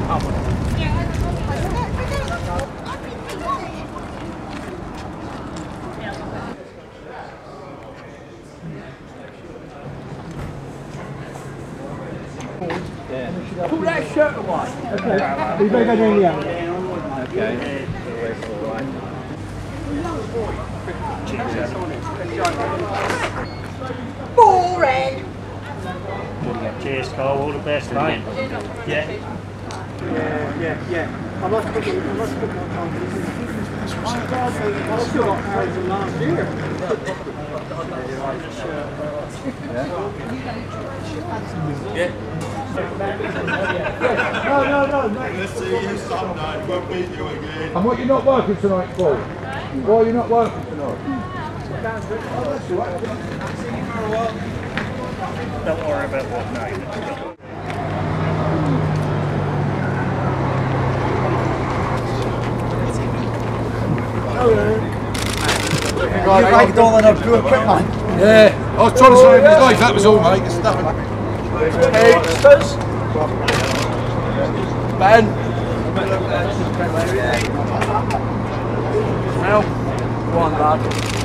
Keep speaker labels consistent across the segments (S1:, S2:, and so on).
S1: Pull that shirt away.
S2: Okay. You better go down the alley.
S1: Okay.
S3: Boring.
S4: Cheers, Carl. All the best, mate. Yeah.
S2: I must put my I've still got cards from last year.
S1: Yeah.
S2: No, mate.
S5: Let's see you Sunday. We'll beat you again.
S6: And what, you're not working tonight, Paul? Why are you not working tonight?
S4: Don't worry about what night.
S1: You raked all in a good quick, man.
S6: Yeah, I was trying to save his life, that was all, mate. It's nothing.
S1: Hipsters. Ben. Now, one lad.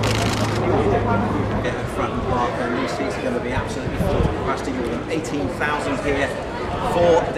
S7: At Fratton Park, and these seats are going to be absolutely full. Capacity more than 18,000 here for the.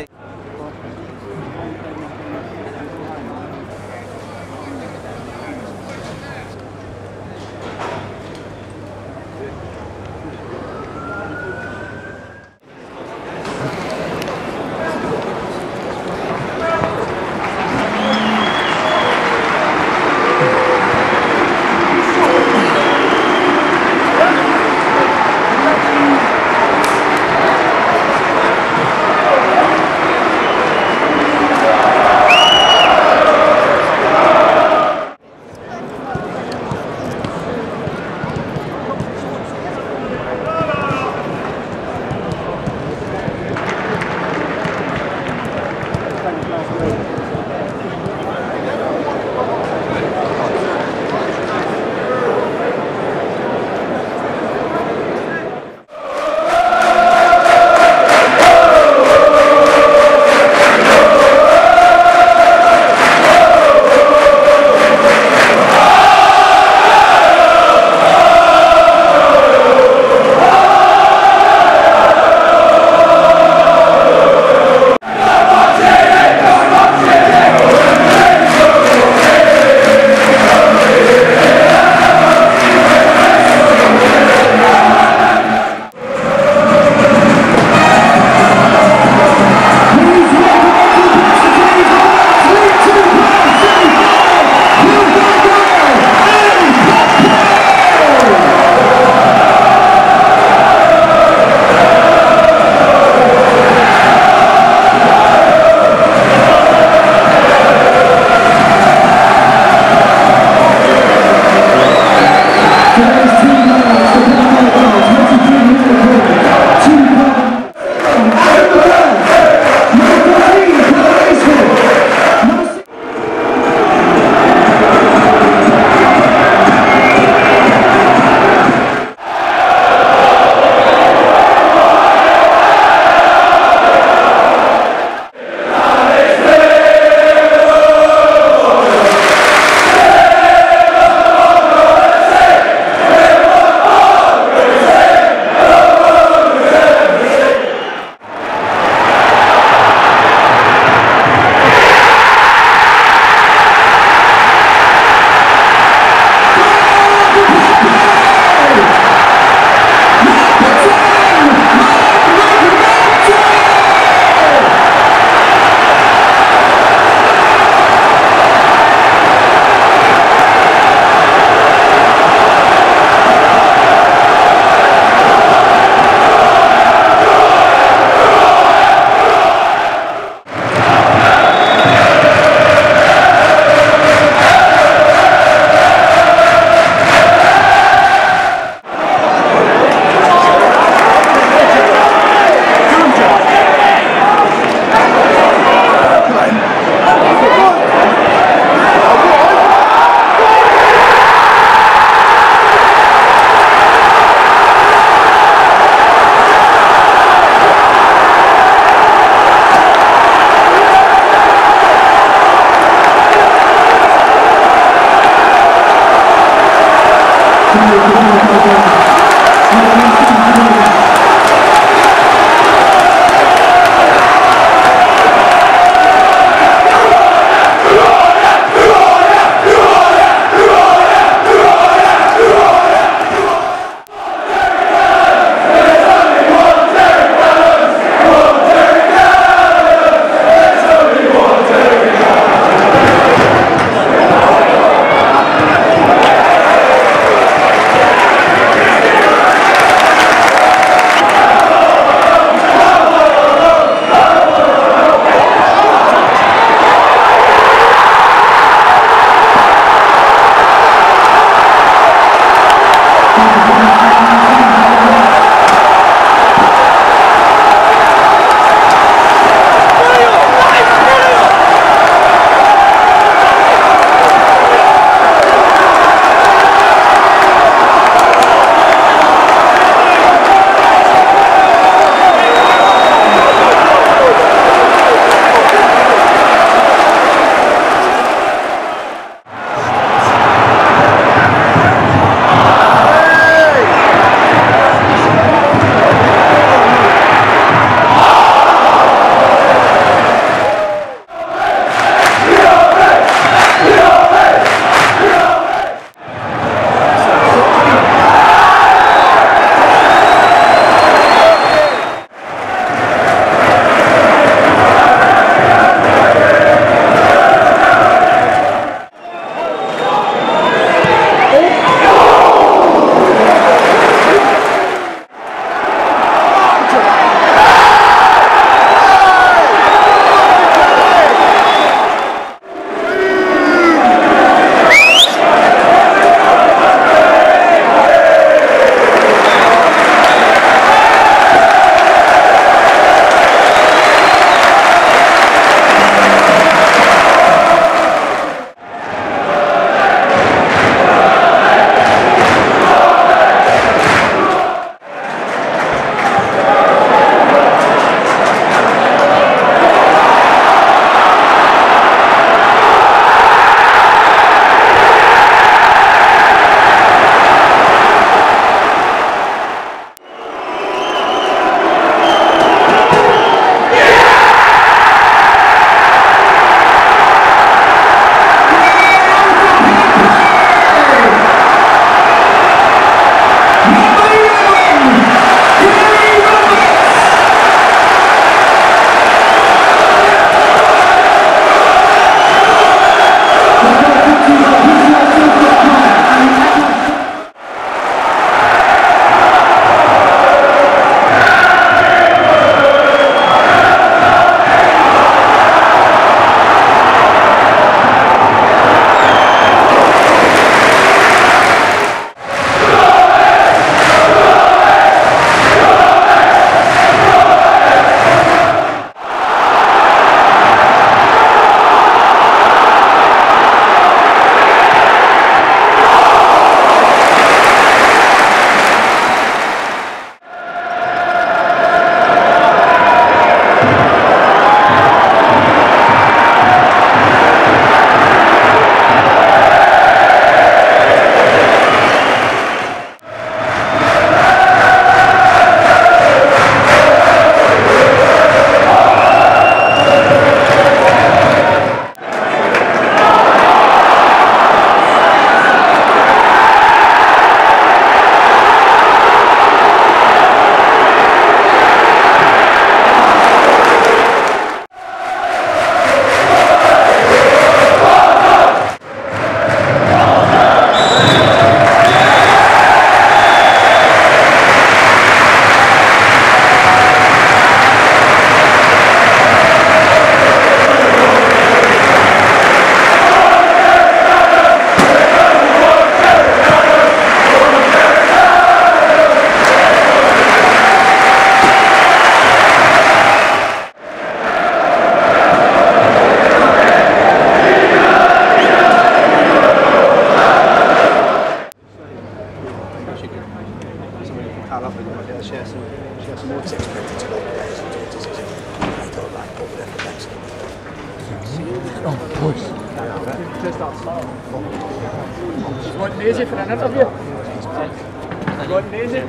S2: Going easy for an interview. Going easy.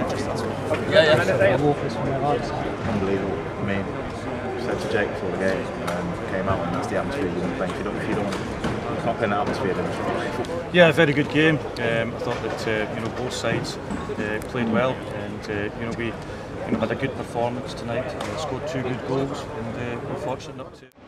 S8: Unbelievable. I mean, said to Jake before the game, came out and that's the atmosphere you want to play. If you can't play in that atmosphere, then it's not.
S4: Yeah, very good game. I thought that both sides played well, and we had a good performance tonight. Scored 2 good goals, and we're fortunate enough to.